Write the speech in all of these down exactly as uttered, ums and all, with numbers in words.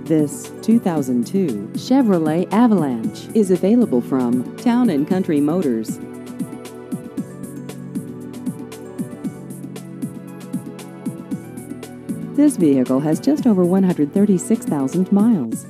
This two thousand two Chevrolet Avalanche is available from Town and Country Motors. This vehicle has just over one hundred thirty-six thousand miles.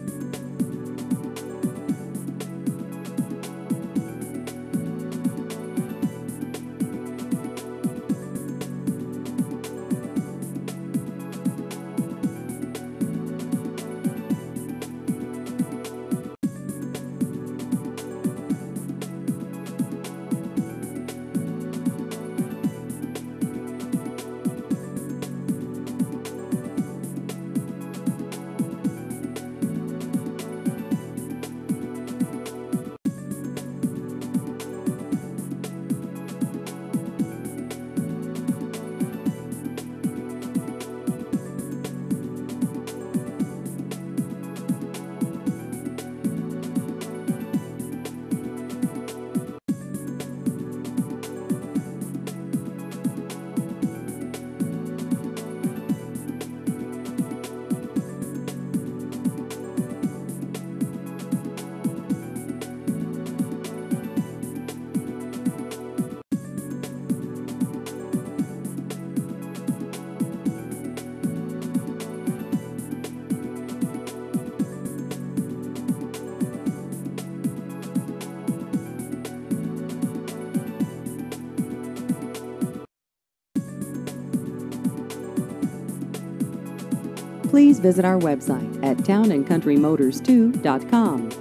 Please visit our website at town and country motors two dot com.